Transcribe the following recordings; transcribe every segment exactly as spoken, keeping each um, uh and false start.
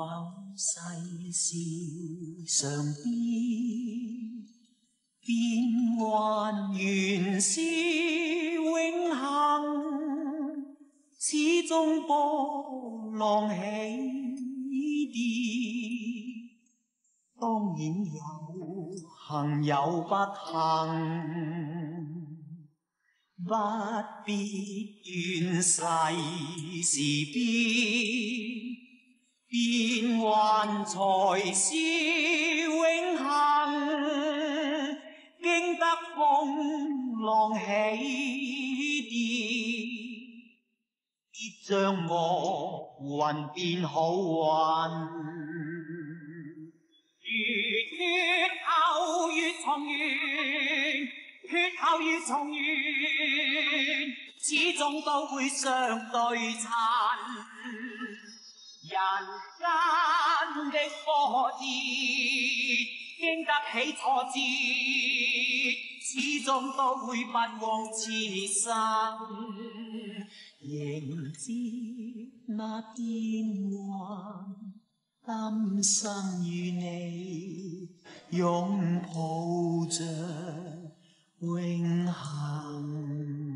否世事常變，變幻原是永恆，始終波浪起跌。當然有幸有不幸，不必怨世事變。變幻才是永恆，經得風浪起跌，必將惡運變好運。如血後越重圓，血後越重圓，始終都會相對襯。人間的波折，經得起挫折，始終都會不枉此生。迎接那變幻，今生與你擁抱着永恆。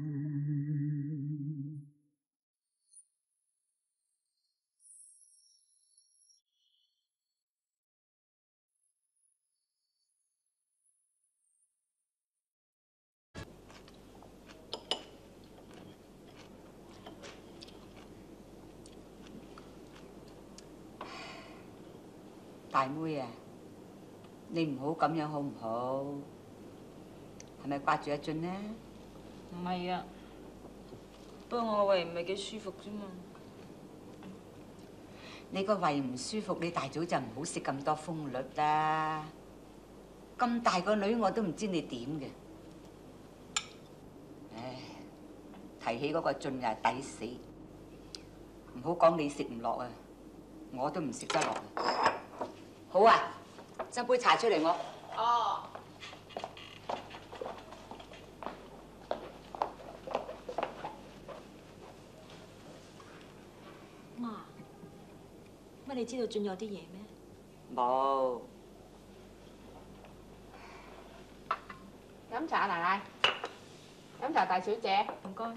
大妹啊，你唔好咁樣好唔好？係咪掛住阿俊呢？ 唔係啊，不過我個胃唔係幾舒服啫嘛。 你個胃唔舒服，你大早就唔好食咁多風律啦。咁大個女我都唔知你點嘅。唉，提起嗰個俊又係抵死，唔好講你食唔落啊，我都唔食得落啊。好啊，斟杯茶出嚟我。 哦。媽，乜你知道俊有啲嘢咩？ 冇。 飲茶，奶奶。飲茶，大小姐。 唔該。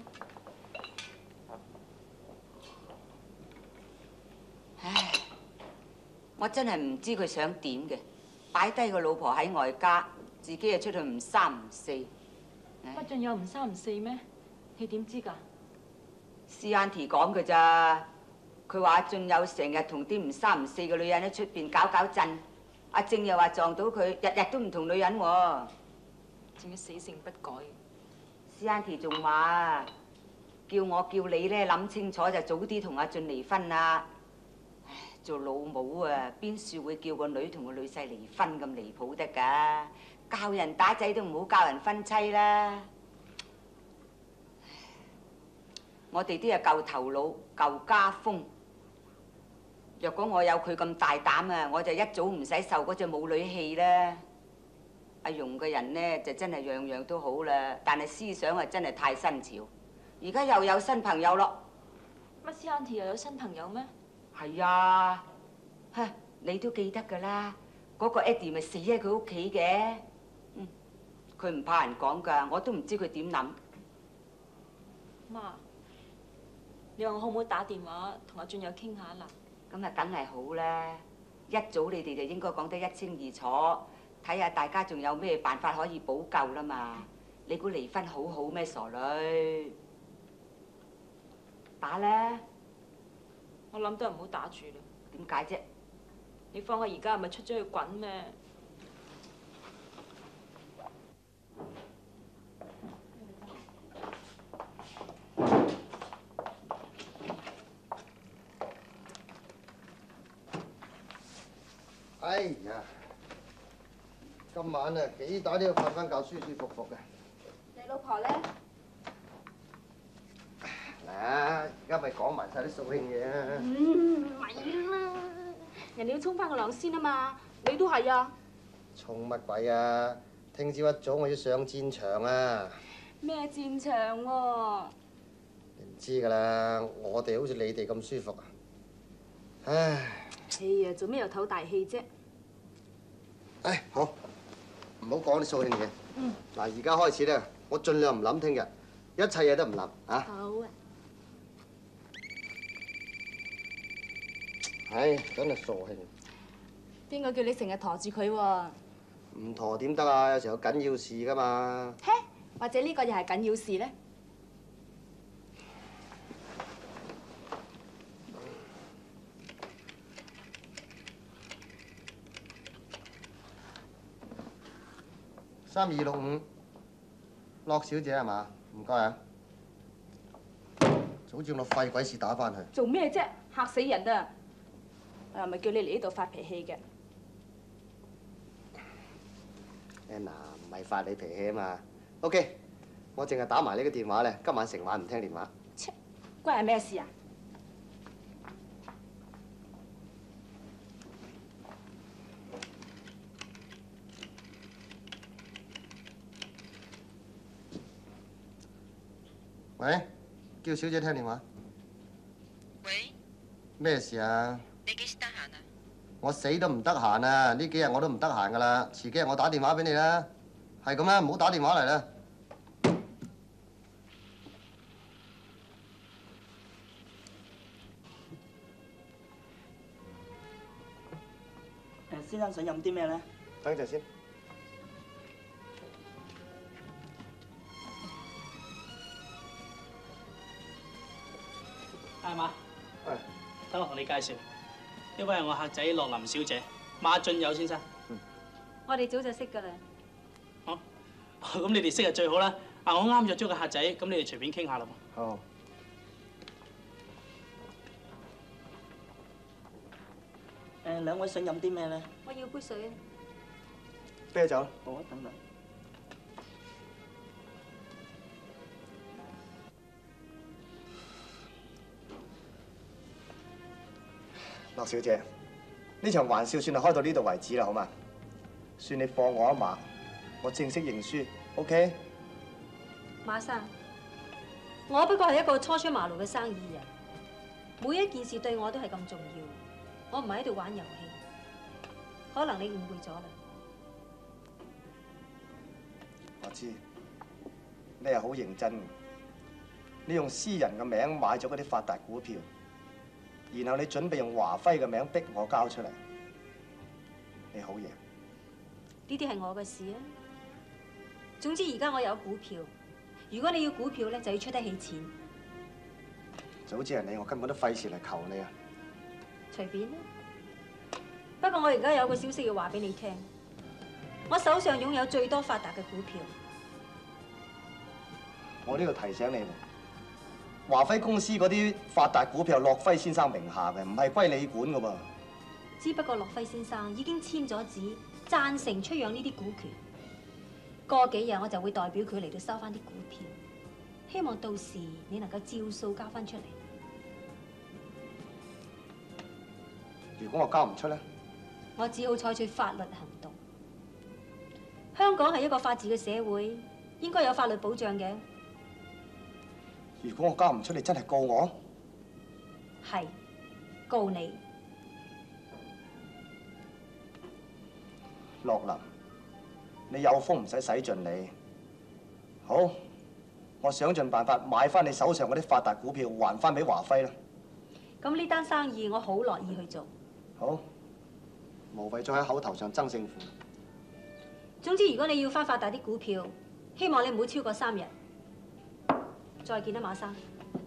唉。我真係唔知佢想點嘅，擺低個老婆喺外家，自己又出去唔三唔四。 乜俊有唔三唔四咩？你點知㗎？ 師 auntie 講嘅咋，佢話阿俊有成日同啲唔三唔四嘅女人喺出邊搞搞震，阿正又話撞到佢，日日都唔同女人喎。 仲要死性不改。 師 auntie 仲話，叫我叫你咧諗清楚就早啲同阿俊離婚啦。做老母啊，邊處會叫個女同個女婿離婚咁離譜得㗎？教人打仔都唔好教人分妻啦！我哋啲係舊頭腦、舊家風。若果我有佢咁大膽啊，我就一早唔使受嗰隻母女氣啦。阿容嘅人呢，就真係樣樣都好啦，但係思想啊真係太新潮。而家又有新朋友咯。 乜師 auntie 又有新朋友咩？ 係啊，嚇你都記得㗎啦，嗰個 Eddie 咪死喺佢屋企嘅，嗯，佢唔怕人講㗎，我都唔知佢點諗。 媽，你話我可唔可以打電話同阿俊友傾下啦？ 咁啊，梗係好啦，一早你哋就應該講得一清二楚，睇下大家仲有咩辦法可以補救啦嘛。你估離婚好好咩，傻女？打啦！ 我諗都係唔好打住啦。 點解啫？ 你放我而家係咪出咗去滾咩？ 哎呀，今晚啊幾打都要瞓翻覺舒舒服服嘅。 你老婆咧？ 嗱，而家咪講埋晒啲掃興嘢啊！ 嗯，唔係啦，人哋要沖翻個涼先啊嘛，你都係啊！ 沖乜鬼啊！聽朝一早我要上戰場啊！ 咩戰場喎？ 你唔知㗎啦，我哋好似你哋咁舒服啊！唉， 哎呀，做咩又唞大氣啫？ 唉，好，唔好講啲掃興嘢。 嗯。 嗱，而家開始咧，我盡量唔諗聽日，一切嘢都唔諗啊。 好啊。 唉，真係掃興。 邊個叫你成日陀住佢喎？ 唔陀點得啊？有時有緊要事㗎嘛。 嘿，或者呢個又係緊要事咧？ 三二六五，樂小姐係嘛？唔該啊。早知我廢鬼事打翻去。 做咩啫？嚇死人啊！我又咪叫你嚟呢度發脾氣嘅。 Anna 唔係發你脾氣啊嘛。OK， 我淨係打埋呢個電話咧，今晚成晚唔聽電話。 切，關人咩事啊？ 喂，叫小姐聽電話。 喂， 咩事啊？ 你幾時得閒啊？ 我死都唔得閒啊！呢幾日我都唔得閒噶啦，遲幾日我打電話俾你啦。係咁啦，唔好打電話嚟啦。 誒，先生想飲啲咩咧？ 等陣先。 係嘛？ 係。 等我同你介紹，呢位係我客仔樂林小姐，馬俊友先生。 嗯。我哋早就識㗎啦。 好，咁你哋識就最好啦。啊，我啱約咗個客仔，咁你哋隨便傾下啦喎。 好。 誒，兩位想飲啲咩咧？ 我要杯水啊。 啤酒。 好啊，等等。 樂小姐，呢場玩笑算係開到呢度為止啦，好嘛？算你放我一馬，我正式認輸 ，OK？ 馬生，我不過係一個初出茅廬嘅生意人，每一件事對我都係咁重要。我唔係喺度玩遊戲，可能你誤會咗啦。 我知，你係好認真嘅，你用私人嘅名買咗嗰啲發達股票。然後你準備用華輝嘅名逼我交出嚟，你好嘢。 呢啲係我嘅事啊。總之而家我有股票，如果你要股票咧，就要出得起錢。 早知係你，我根本都費事嚟求你啊。 隨便啦。不過我而家有個消息要話俾你聽，我手上擁有最多發達嘅股票。 我呢度提醒你。華輝公司嗰啲發達股票係駱輝先生名下嘅，唔係歸你管㗎噃。 只不過駱輝先生已經簽咗紙，贊成出讓呢啲股權。過幾日我就會代表佢嚟到收翻啲股票，希望到時你能夠照數交翻出嚟。 如果我交唔出咧， 我只好採取法律行動。香港係一個法治嘅社會，應該有法律保障嘅。 如果我交唔出，你真係告我？ 係，告你。 樂林，你有風唔使使盡你。好，我想盡辦法買翻你手上嗰啲發達股票，還翻俾華輝啦。 咁呢單生意我好樂意去做。 好，無謂再喺口頭上爭勝負。 總之，如果你要翻發達啲股票，希望你唔好超過三日。再見啦，馬生。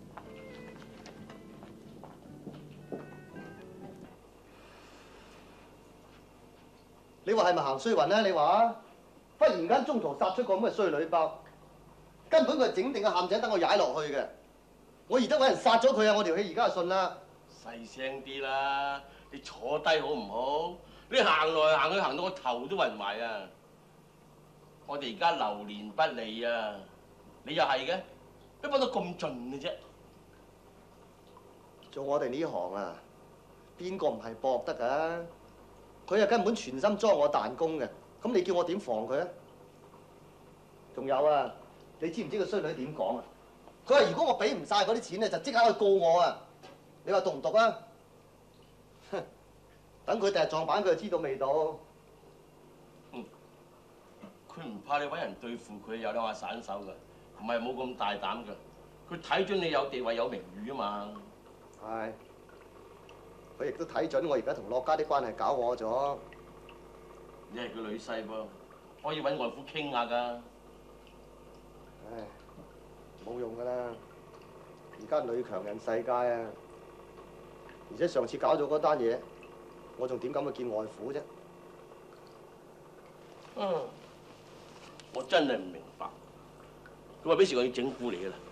你話係咪行衰運咧？你話，忽然間中途殺出個咁嘅衰女包，根本佢係整定個陷阱等我踩落去嘅。我而家揾人殺咗佢啊！我條氣而家就順啦。 細聲啲啦，你坐低好唔好？你行來行去行到個頭都暈埋啊！我哋而家流年不利啊，你又係嘅。乜幫到咁盡嘅啫？ 做我哋呢行啊，邊個唔係搏得㗎？佢啊根本全心裝我彈弓嘅，咁你叫我點防佢啊？仲有啊，你知唔知個衰女點講啊？佢話如果我俾唔晒嗰啲錢咧，就即刻去告我啊！你話毒唔毒啊？哼， 等佢第日撞板，佢就知道味道。 嗯，佢唔怕你揾人對付佢，有兩下散手㗎，唔係冇咁大膽㗎。佢睇準你有地位有名譽啊嘛。 係，佢亦都睇準我而家同樂家啲關係搞我咗。 你係佢女婿噃，可以揾外父傾下㗎。 唉，冇用㗎啦！而家女強人世界啊！而且上次搞咗嗰單嘢，我仲點敢去見外父啫？ 嗯，我真係唔明白。佢話幾時我要整蠱你㗎啦？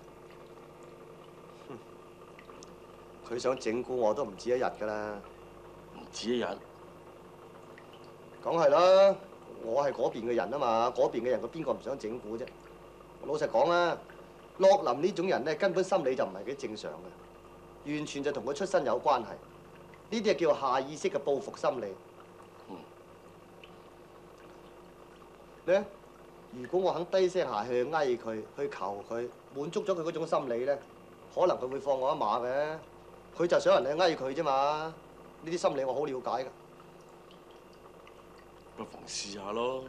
佢想整蠱我都唔止一日㗎啦。 唔止一日？ 梗係啦，我係嗰邊嘅人啊嘛，嗰邊嘅人佢邊個唔想整蠱啫？老實講啊，樂林呢種人咧根本心理就唔係幾正常嘅，完全就同佢出身有關係。呢啲係叫下意識嘅報復心理。 嗯。 咧，如果我肯低聲下氣去哀佢、去求佢，滿足咗佢嗰種心理咧，可能佢會放我一馬嘅。佢就想人哋哀佢啫嘛，呢啲心理我好了解㗎。 不妨試下咯。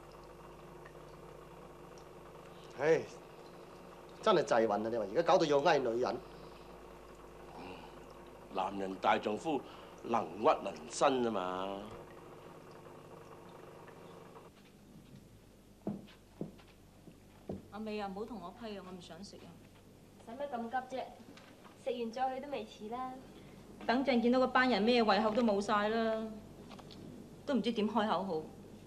唉，真係滯運啊！你話而家搞到要哀女人。 男人大丈夫能屈能伸啊嘛。 阿美啊，唔好同我批啊，我唔想食啊。 使乜咁急啫？食完再去都未遲啦。 等陣見到嗰班人咩胃口都冇晒啦，都唔知點開口好。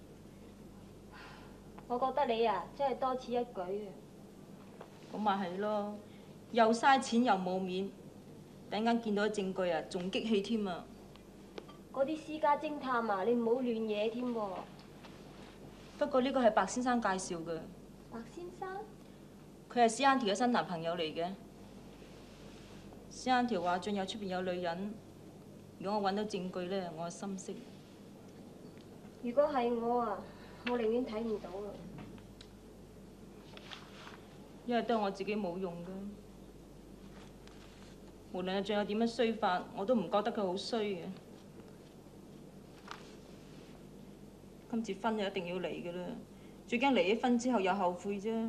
我覺得你啊，真係多此一舉啊！ 咁咪係咯，又嘥錢又冇面，等間見到啲證據啊，仲激氣添啊！ 嗰啲私家偵探啊，你唔好亂嘢添喎。 不過呢個係白先生介紹嘅。 白先生？ 佢係施恩條嘅新男朋友嚟嘅。施恩條話仲有出邊有女人，如果我揾到證據咧，我就心息。 如果係我啊，我寧願睇唔到啊。 因為都係我自己冇用嘅。無論係仲有點樣衰法，我都唔覺得佢好衰嘅。今次婚就一定要離嘅啦，最驚離咗婚之後又後悔啫。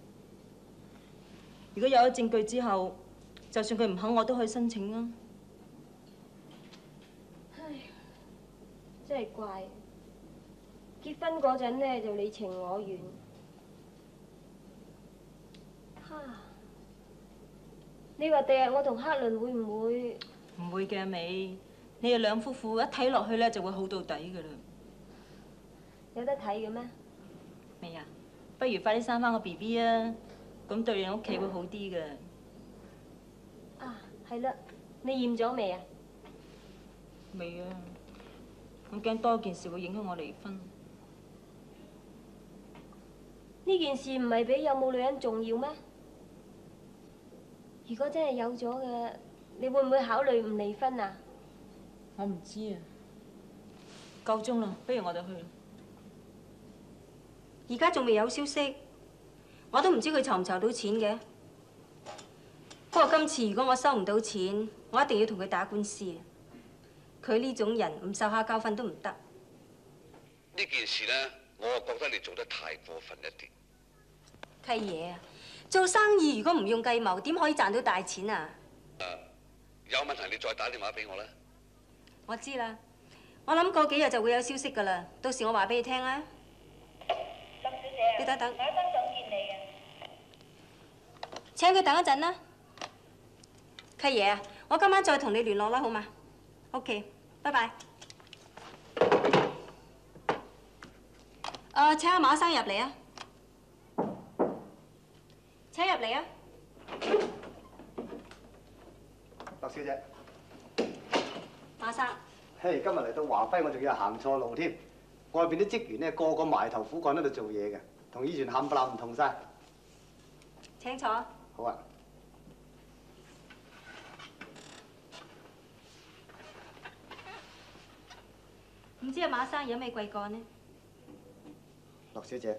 如果有咗證據之後，就算佢唔肯，我都可以申請啊。 唉，真係怪。結婚嗰陣呢，就你情我願。哈！你話第日我同克倫會唔會？ 唔會嘅，美。你哋兩夫婦一睇落去咧，就會好到底嘅啦。 有得睇嘅咩？ 美啊，不如快啲生翻個 B B 啊！咁對你屋企會好啲嘅。 啊，係啦，你驗咗未啊？ 未啊，我驚多件事會影響我離婚。 呢件事唔係比有冇女人重要咩？如果真係有咗嘅，你會唔會考慮唔離婚啊？ 我唔知啊。夠鐘啦，不如我哋去。 而家仲未有消息，我都唔知佢籌唔籌到錢嘅。不過今次如果我收唔到錢，我一定要同佢打官司。佢呢種人唔受下教訓都唔得。 呢件事呢，我覺得你做得太過分一啲。 契爺啊，做生意如果唔用計謀，點可以賺到大錢啊？ 誒，有問題你再打電話俾我啦。 我知啦，我諗過幾日就會有消息㗎啦，到時我話俾你聽啦。林小姐，你等等，我一陣想見你嘅。請佢等一陣啦。契爺啊，我今晚再同你聯絡啦，好嗎 ？OK，拜拜。誒，請阿馬生入嚟啊！請入嚟啊！ 白小姐。 馬生。 嘿，今日嚟到華輝，我仲要行錯路添。外邊啲職員咧，個個埋頭苦幹喺度做嘢嘅，同以前冚唪唥唔同晒。 請坐。 好啊。 唔知阿馬生有咩貴幹呢？ 樂小姐，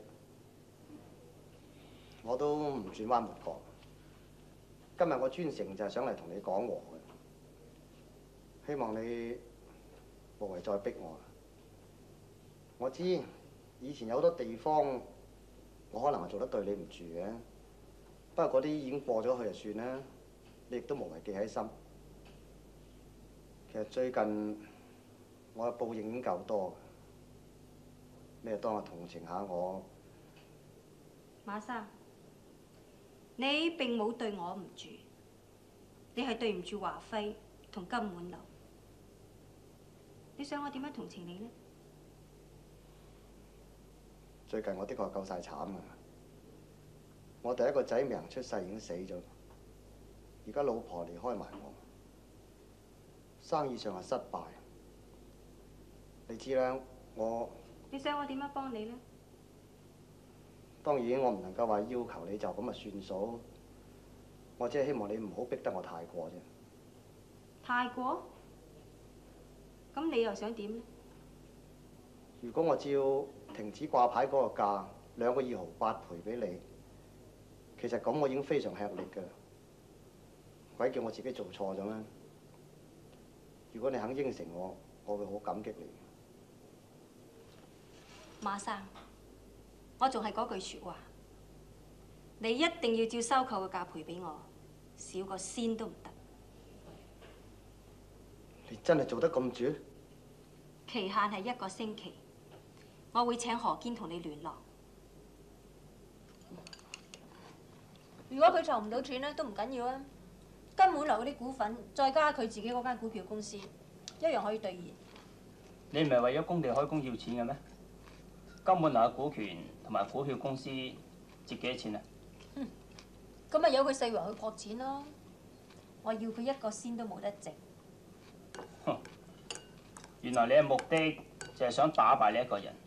我都唔算彎抹角。今日我專程就係想嚟同你講和嘅，希望你無謂再逼我。我知以前有好多地方，我可能係做得對你唔住嘅，不過嗰啲已經過咗去就算啦，你亦都無謂記喺心。其實最近我嘅報應已經夠多，你就當我同情下我。 馬生，你並冇對我唔住，你係對唔住華輝同金滿樓。你想我點樣同情你呢？ 最近我的確夠晒慘啊！我第一個仔未能出世已經死咗，而家老婆離開埋我，生意上係失敗。你知啦，我你想我點樣幫你呢？ 當然我唔能夠話要求你就咁啊算數，我只係希望你唔好逼得我太過啫。 太過？咁你又想點呢？ 如果我照停止掛牌嗰個價，兩個二毫八賠俾你，其實咁我已經非常吃力㗎啦。鬼叫我自己做錯咗咩？如果你肯應承我，我會好感激你。 馬生，我仲係嗰句説話，你一定要照收購嘅價賠俾我，少個仙都唔得。 你真係做得咁絕？ 期限係一個星期，我會請何堅同你聯絡。 如果佢籌唔到錢咧，都唔緊要啊。金滿樓嗰啲股份，再加佢自己嗰間股票公司，一樣可以兌現。 你唔係為咗工地開工要錢嘅咩？金滿樓嘅股權同埋股票公司值幾多錢啊？ 哼，咁咪由佢四圍去撲錢咯。我要佢一個仙都冇得值。 哼，原來你嘅目的就係想打敗呢一個人。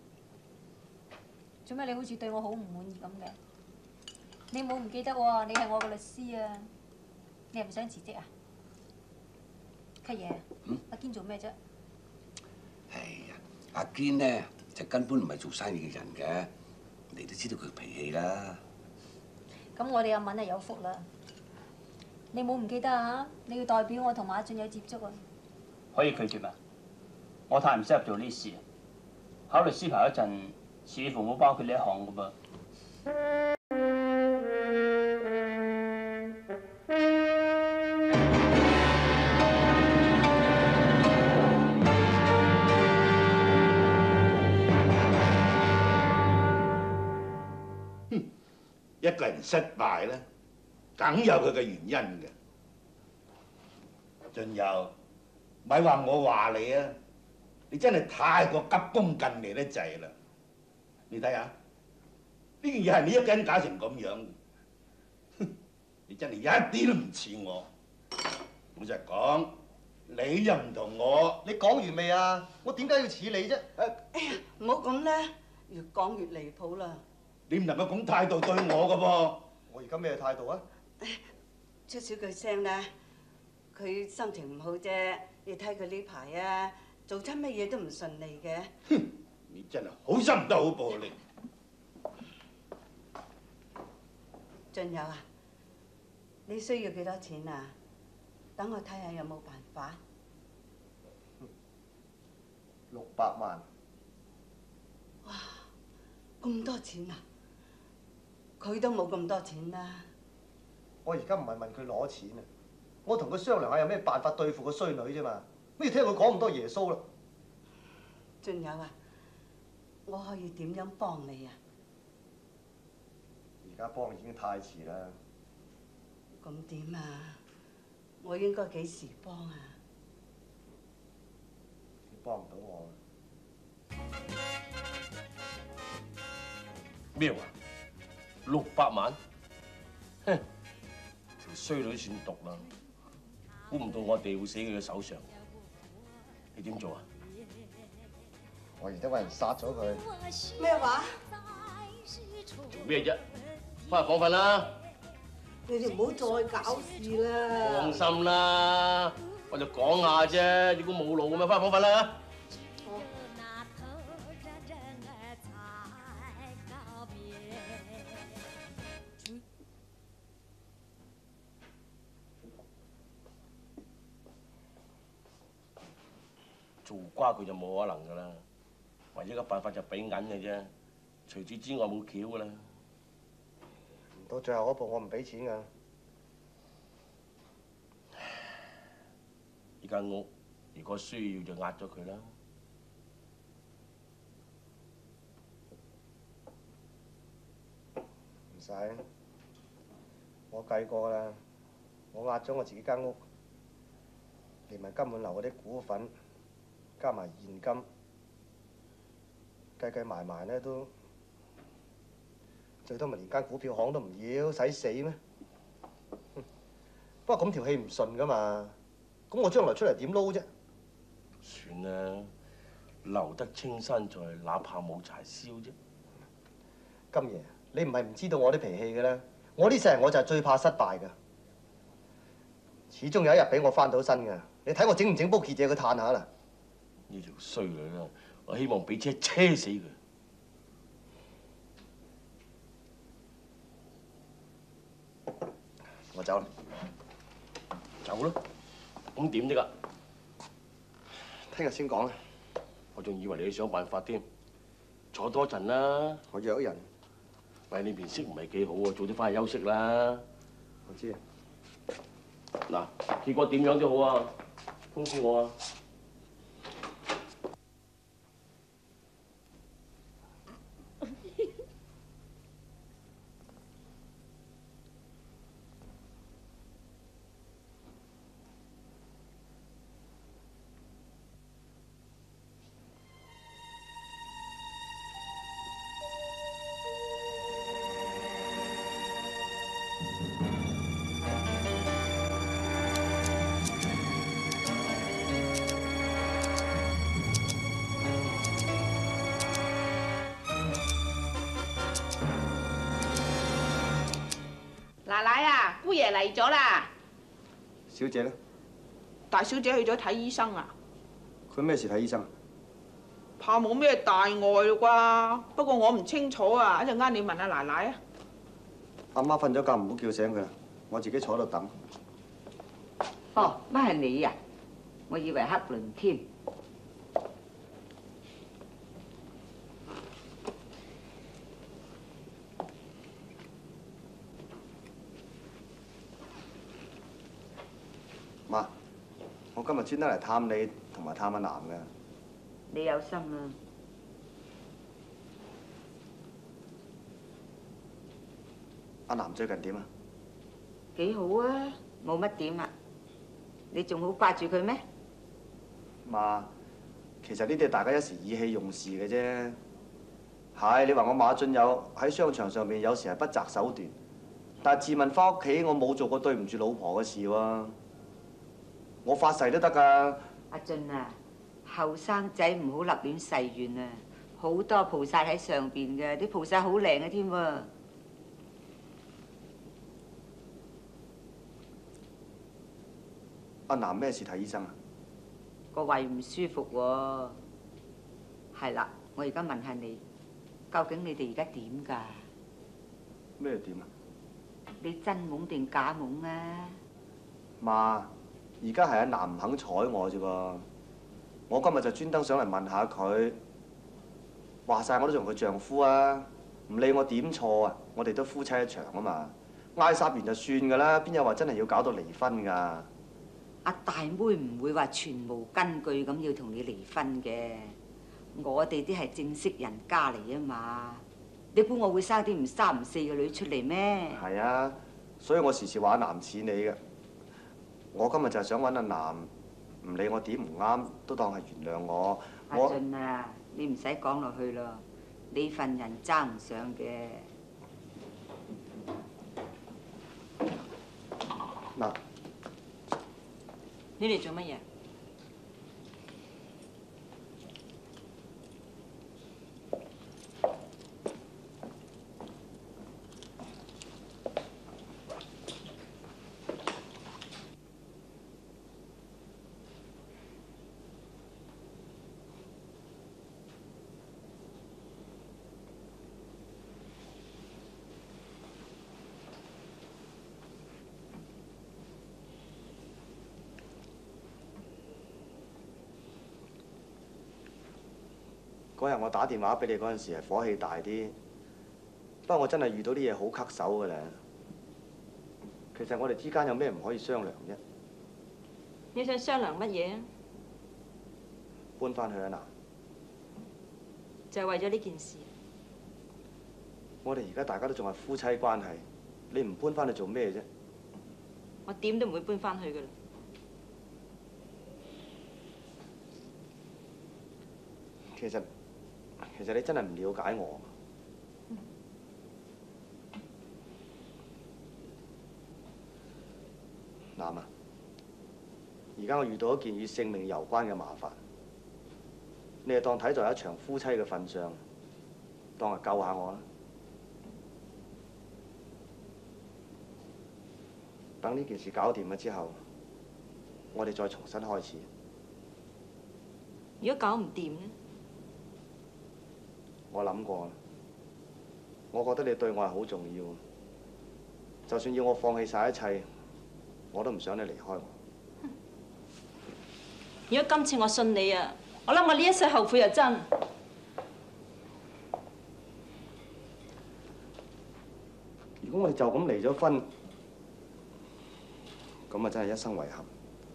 做咩你好似對我好唔滿意咁嘅？你冇唔記得喎？你係我個律師啊！你係咪想辭職啊？契爺， 嗯、 阿堅做咩啫？ 係呀，阿堅呢就根本唔係做生意嘅人嘅，你都知道佢脾氣啦。 咁我哋阿敏係有福啦。你冇唔記得啊？你要代表我同馬俊有接觸啊？ 可以拒絕嘛？我太唔適合做呢事。考律師牌嗰陣，似乎冇包括呢一項噶噃。 一個人失敗咧，梗有佢嘅原因嘅。仲有，咪話我話你啊！你真係太過急功近利得滯啦！你睇下，呢件嘢係你一個人搞成咁樣，你真係一啲都唔似我。老實講，你又唔同我。 你講完未啊？我點解要似你啫？ 哎呀，唔好咁啦，越講越離譜啦。 你唔能夠咁態度對我噶噃。 我而家咩態度啊？ 出少句聲啦，佢心情唔好啫。你睇佢呢排啊，做親乜嘢都唔順利嘅。 哼！你真係好心唔得好報你。 俊友啊，你需要幾多錢啊？等我睇下有冇辦法。 六百萬。 哇！咁多錢啊！佢都冇咁多錢啦。 我而家唔係問佢攞錢啊，我同佢商量下有咩辦法對付個衰女啫嘛。不如聽佢講咁多耶穌啦。 俊友啊，我可以點樣幫你啊？ 而家幫已經太遲啦。 咁點啊？我應該幾時幫啊？ 你幫唔到我。 咩話？六百萬？哼！條衰女算毒啦，估唔到我哋會死佢嘅手上。你點做啊？ 我而家揾人殺咗佢。 咩話？ 做咩啫？翻去房瞓啦。 你哋唔好再搞事啦。 放心啦，我就講下啫，你估冇路嘅咩？翻去房瞓啦。 做瓜佢就冇可能噶啦，唯一嘅辦法就俾銀嘅啫，除此之外冇橋噶啦。 唔到最後嗰步，我唔俾錢㗎。 呢間屋如果需要就壓咗佢啦。 唔使，我計過啦，我壓咗我自己間屋，連埋金滿樓嗰啲股份，加埋現金，計計埋埋咧都最多咪連間股票行都唔要，使死咩？不過咁條氣唔順噶嘛，咁我將來出嚟點撈啫？ 算啦，留得青山在，哪怕冇柴燒啫。 金爺，你唔係唔知道我啲脾氣嘅啦，我呢世人我就係最怕失敗㗎，始終有一日俾我翻到身㗎。你睇我整唔整煲傑嘢佢嘆下啦。 呢條衰女啦，我希望俾車車死佢。 我走啦。 走啦？咁點啫㗎？ 聽日先講啊！ 我仲以為你想辦法添，坐多陣啦。 我約人。 喂，你面色唔係幾好喎，早啲翻去休息啦。 我知啊。 嗱，結果點樣都好啊，通知我啊。 奶奶啊，姑爺嚟咗啦！ 小姐咧？ 大小姐去咗睇醫生啊？ 佢咩事睇醫生？ 怕冇咩大礙咯啩，不過我唔清楚啊，一陣間你問下奶奶啊。 阿媽瞓咗覺，唔好叫醒佢啦，我自己坐喺度等。 哦，乜係你啊？我以為黑輪添。 媽，我今日專登嚟探你同埋探阿南嘅。 你有心啦。 阿南最近點啊？ 幾好啊，冇乜點啊。你仲好掛住佢咩？ 媽，其實呢啲係大家一時意氣用事嘅啫。係你話我馬俊友喺商場上面有時係不擇手段，但係自問翻屋企，我冇做過對唔住老婆嘅事喎。我發誓都得㗎。 阿俊啊，後生仔唔好立亂誓願啊！好多菩薩喺上邊嘅，啲菩薩好靈嘅添喎。 阿南咩事睇醫生啊？ 個胃唔舒服喎。係啦，我而家問下你，究竟你哋而家點㗎？ 咩點啊？ 你真懵定假懵啊？ 媽，而家係阿南唔肯睬我啫噃。我今日就專登上嚟問下佢，話晒我都做佢丈夫啊，唔理我點錯啊，我哋都夫妻一場啊嘛，嗌霎完就算㗎啦，邊有話真係要搞到離婚㗎？ 阿大妹唔會話全無根據咁要同你離婚嘅，我哋啲係正式人家嚟啊嘛，你估我會生啲唔三唔四嘅女出嚟咩？ 係啊，所以我時時話阿南似你嘅。我今日就係想揾阿南，唔理我點唔啱，都當係原諒我。 阿俊啊，你唔使講落去咯，你份人爭唔上嘅。 嗱。 你嚟做乜嘢？ 嗰日我打電話俾你嗰陣時係火氣大啲，不過我真係遇到啲嘢好棘手㗎啦。其實我哋之間有咩唔可以商量啫？ 你想商量乜嘢啊？ 搬翻去啊嗱！ 就係為咗呢件事。 我哋而家大家都仲係夫妻關係，你唔搬翻去做咩啫？ 我點都唔會搬翻去㗎啦。 其實其實你真係唔了解我。嗱啊，而家我遇到一件與性命有關嘅麻煩，你係當睇在一場夫妻嘅份上，當係救下我啦。等呢件事搞掂咗之後，我哋再重新開始。 如果搞唔掂呢？ 我諗過，我覺得你對我係好重要，就算要我放棄晒一切，我都唔想你離開我。 如果今次我信你啊，我諗我呢一世後悔又真。 如果我哋就咁離咗婚，咁啊真係一生遺憾。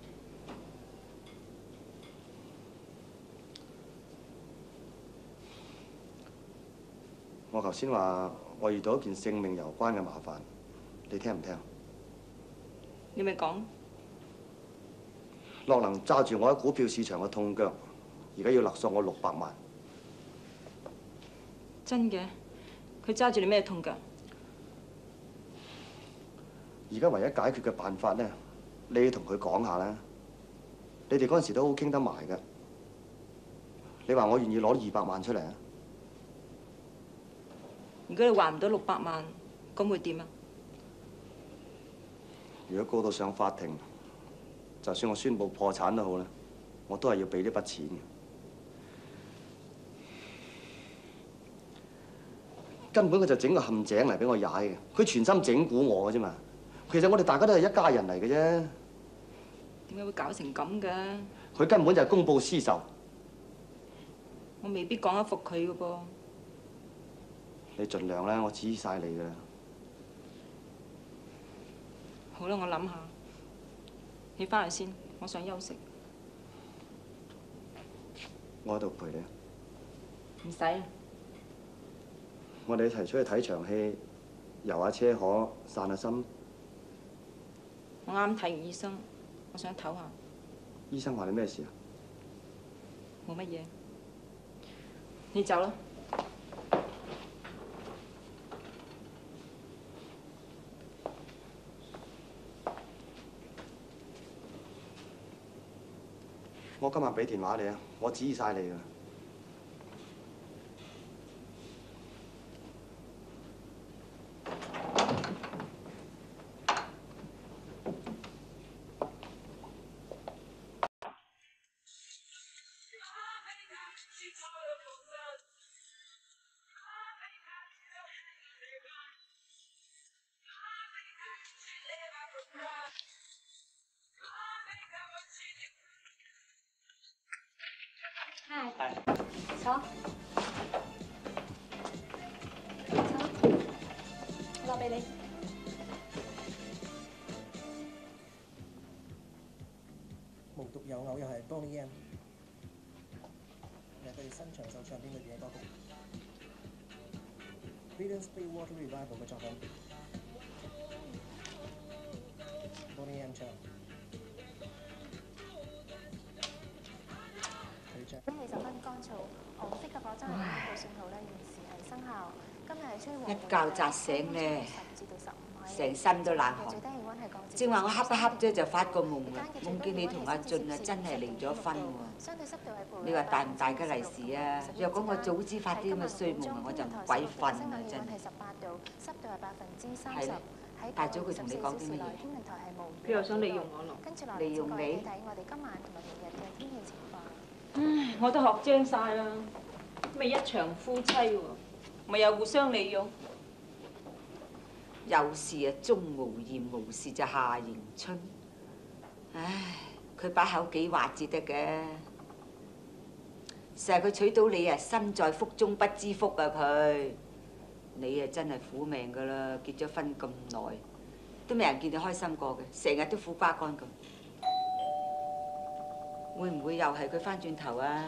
我頭先話我遇到一件性命攸關嘅麻煩，你聽唔聽？ 你咪講。 洛能揸住我喺股票市場嘅痛腳，而家要勒索我六百萬。 真嘅？佢揸住你咩痛腳？ 而家唯一解決嘅辦法咧，你要同佢講下啦。你哋嗰陣時都好傾得埋嘅。你話我願意攞二百萬出嚟啊？ 如果你還唔到六百萬，咁會點啊？ 如果告到上法庭，就算我宣布破產都好啦，我都係要俾呢筆錢嘅。根本佢就整個陷阱嚟俾我踩嘅，佢全心整蠱我嘅啫嘛。其實我哋大家都係一家人嚟嘅啫。 點解會搞成咁嘅？ 佢根本就係公報私仇。 我未必講得服佢嘅噃。 你盡量啦，我指晒你㗎啦。 好啦，我諗下。你翻去先，我想休息。 我喺度陪你。 唔使啦。 我哋一齊出去睇場戲，遊下車河，散下心。 我啱睇完醫生，我想唞下。 醫生話你咩事啊？ 冇乜嘢。你走啦。 我今日俾電話你啊，我指意晒你㗎。 係。坐。坐。我攞俾你。 無獨有偶，又係 Boney M， 係佢哋新長壽唱片裏邊嘅歌曲。Creedence Clearwater Revival 嘅作品 ，Boney M 唱。 天氣十分乾燥，紅色嘅火災危險信號咧現時係生效。今日係吹和緩一覺扎醒咧， 十至到十五米， 成身都冷汗。 最低氣溫係降至。 正話我瞌一瞌啫，就發個夢啦，夢見你同阿俊啊真係離咗婚喎。 相對濕度係你話大唔大吉利是啊？若果我早知發啲咁嘅衰夢啊，我就唔鬼瞓啦真係。 係十八度，濕度係百分之三十。 係咧，大早佢同你講啲乜嘢？ 天文台係無。 佢又想利用我咯。 跟住落利用你？ 睇我哋今晚同埋明日嘅天氣情況。 唉，我都學精晒啦，咪一場夫妻喎，咪又互相利用。 有事啊，鍾無艷；無事就夏迎春。唉，佢把口幾滑至得嘅。 成日佢娶到你啊，身在福中不知福啊佢。你啊真係苦命噶啦，結咗婚咁耐，都未人見你開心過嘅，成日都苦瓜乾咁。會唔會又係佢翻轉頭啊？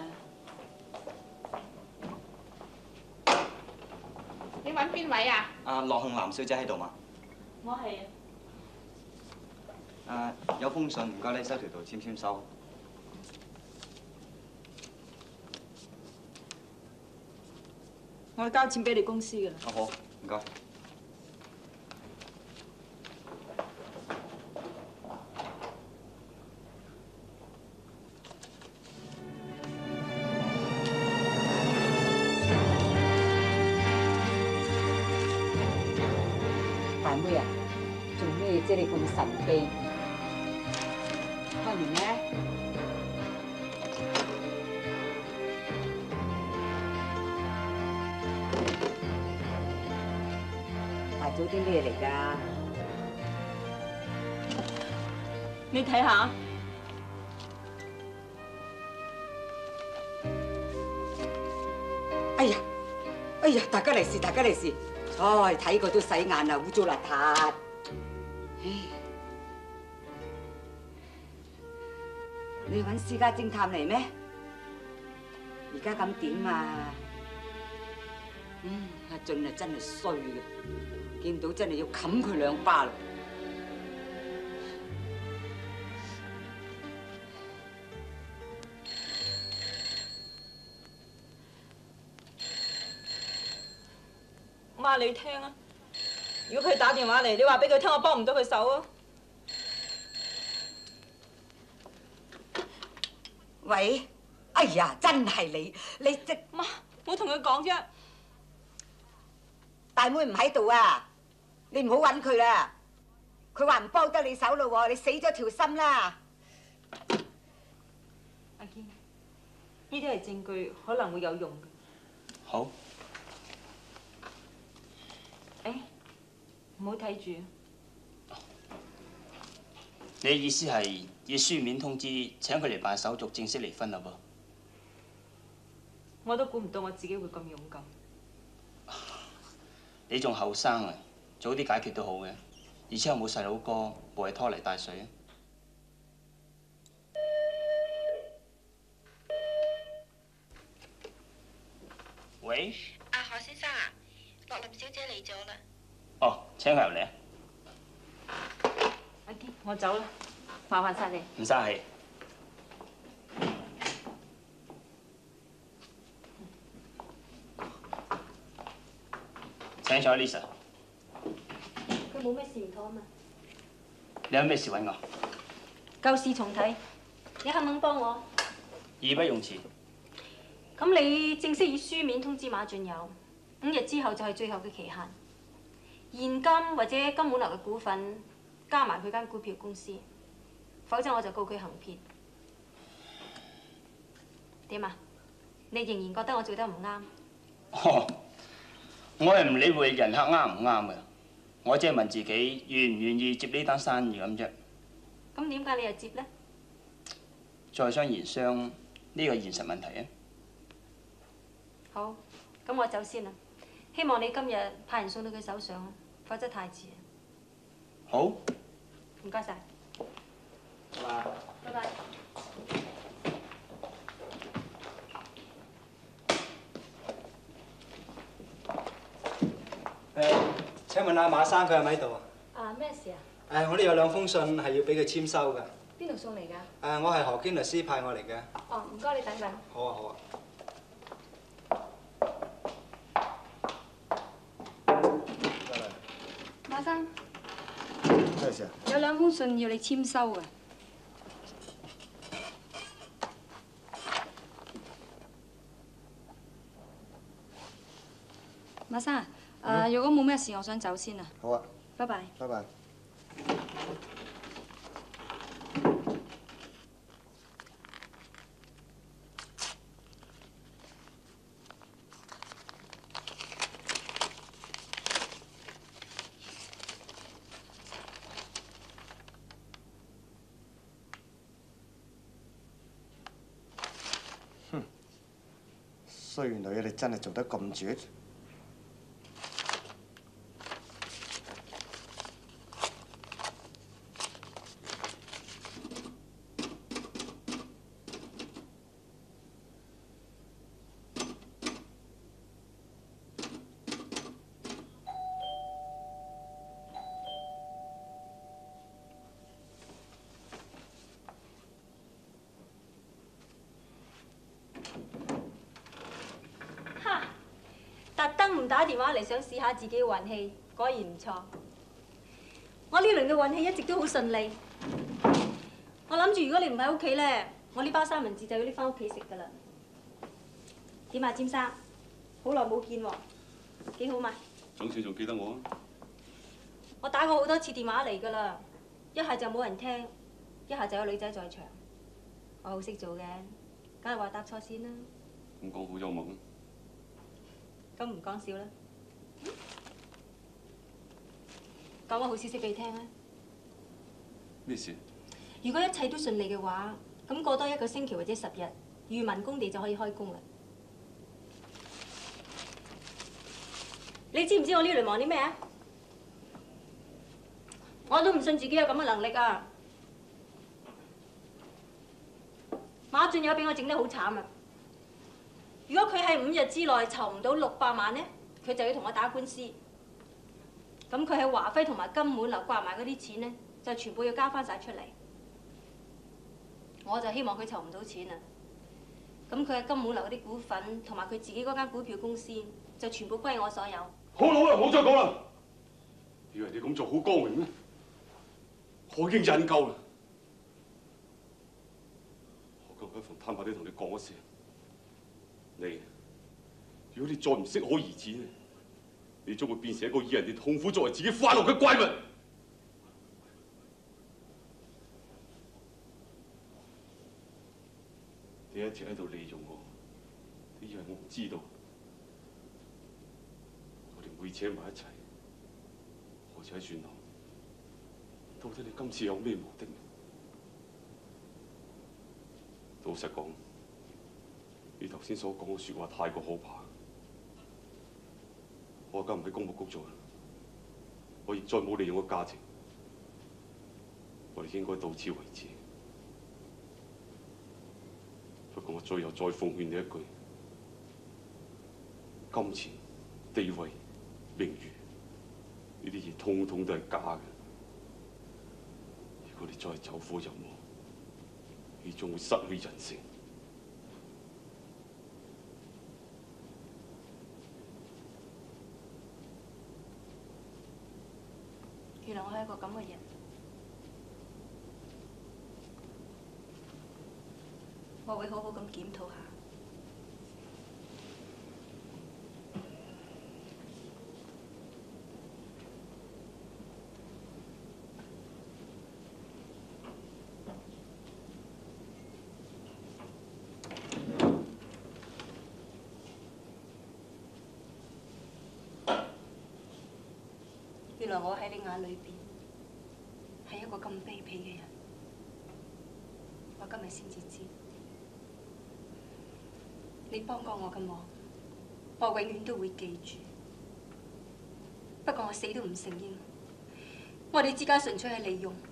你揾邊位啊？ 啊，樂慶藍小姐喺度嘛？ 我係啊。誒，有封信，唔該你收條度簽簽收。 我交錢俾你公司㗎啦。 啊好，唔該。 大妹啊，做咩啫？你咁神秘，開門咧。大早啲咩嚟㗎？ 你睇下。 哎呀，哎呀，大家利是，大家利是。唉，睇過都洗眼啊，污糟邋遢。你揾私家偵探嚟咩？而家咁點啊？嗯，阿俊啊真係衰嘅，見到真係要冚佢兩巴啦。 我話你聽啊！如果佢打電話嚟，你話俾佢聽，我幫唔到佢手啊！ 喂，哎呀，真係你，你即媽，冇同佢講啫。 大妹唔喺度啊，你唔好揾佢啦。佢話唔幫得你手咯喎，你死咗條心啦。 阿堅，呢啲係證據，可能會有用嘅。 好。 誒，唔好睇住。 你意思係以書面通知請佢嚟辦手續，正式離婚啦噃？ 我都估唔到我自己會咁勇敢。 你仲後生啊，早啲解決都好嘅，而且又冇細佬哥，冇係拖泥帶水。喂？ 阿何先生啊，樂林小姐嚟咗啦。 哦，請佢入嚟啊！ 阿堅，我走啦，麻煩晒你。 唔生氣。請坐 Lisa。 佢冇咩事唔妥啊嘛。 你有咩事揾我？ 舊事重睇，你肯唔肯幫我？ 義不容辭。 咁你正式以書面通知馬俊友，五日之後就係最後嘅期限。現金或者金滿流嘅股份加埋佢間股票公司，否則我就告佢行騙。點啊？你仍然覺得我做得唔啱？ 哦，我係唔理會人客啱唔啱嘅，我只係問自己願唔願意接呢單生意咁啫。 咁點解你又接呢？ 在商言商呢個現實問題啊！ 好，咁我走先啦。希望你今日派人送到佢手上，否則太遲。 好。 唔該晒。 拜拜。 拜拜。 誒，請問阿馬生佢係咪喺度啊？ 啊，咩事啊？ 誒，我呢有兩封信係要俾佢簽收㗎。 邊度送嚟㗎？ 誒，我係何堅律師派我嚟嘅。 哦，唔該，你等等。 好啊，好啊。 馬生， 咩事啊？ 有兩封信要你簽收㗎。馬生，誒，如果冇咩事，我想走先啊。 好啊。 拜拜。 拜拜。 衰女，你真係做得咁絕？ 特登唔打電話嚟想試下自己嘅運氣，果然唔錯。我呢輪嘅運氣一直都好順利。我諗住如果你唔喺屋企咧，我呢包三文治就要拎翻屋企食㗎啦。點啊，詹生？好耐冇見喎，幾好嘛？ 總算仲記得我啊！ 我打過好多次電話嚟㗎啦，一係就冇人聽，一係就有女仔在場。我好識做嘅，梗係話答錯先啦。 咁講好幽默啊！ 咁唔講笑啦，講個好消息俾你聽啊！ 咩事？ 如果一切都順利嘅話，咁過多一個星期或者十日，裕民工地就可以開工啦。你知唔知我呢輪忙啲咩啊？我都唔信自己有咁嘅能力啊！馬俊友俾我整得好慘啊！如果佢喺五日之內籌唔到六百萬呢，佢就要同我打官司。咁佢喺華輝同埋金滿樓掛埋嗰啲錢呢，就全部要交翻晒出嚟。我就希望佢籌唔到錢啊！咁佢喺金滿樓嗰啲股份同埋佢自己嗰間股票公司，就全部歸我所有。 好啦好啦，唔好再講啦！以為你咁做好光榮咩？我已經忍夠啦！我今日喺逢坦白啲同你講一聲。你，如果你再唔適可而止呢，你將會變成一個以人哋痛苦作為自己快樂嘅怪物。你一直喺度利用我，你以為我唔知道？我哋每扯埋一齊，我就喺轉諗，到底你今次有咩目的？老實講。你頭先所講嘅説話太過可怕，我而家唔喺公務局做啦，我亦再冇利用個價值，我哋應該到此為止。不過我最後再奉勸你一句：金錢、地位、名譽呢啲嘢，通通都係假嘅。如果你再走火入魔，你將會失去人性。 原來我係一個咁嘅人，我會好好咁檢討下。原來我喺你眼裏邊係一個咁卑鄙嘅人，我今日先至知。你幫過我嘅忙，我永遠都會記住。不過我死都唔承認，我哋之間純粹係利用。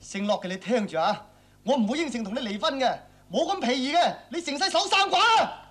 姓樂嘅你聽住啊！我唔會應承同你離婚嘅，冇咁皮兒嘅，你成世守生寡啊！